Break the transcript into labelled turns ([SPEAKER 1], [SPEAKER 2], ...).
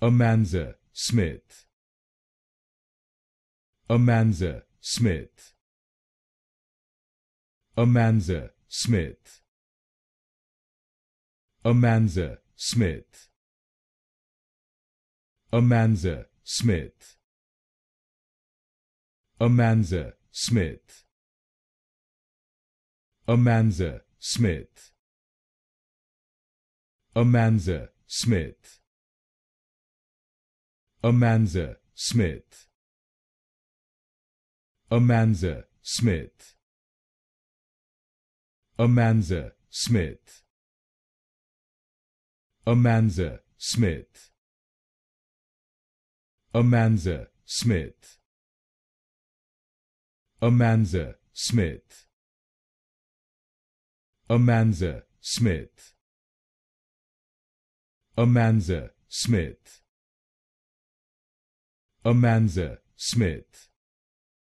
[SPEAKER 1] Amanza Smith. Amanza Smith. Amanza Smith. Amanza Smith. Amanza Smith. Amanza Smith. Amanza Smith. Amanza Smith. Amanza Smith. Amanza Smith. Amanza Smith. Amanza Smith. Amanza Smith. Amanza Smith. Amanza Smith. Amanza Smith. Amanza Smith.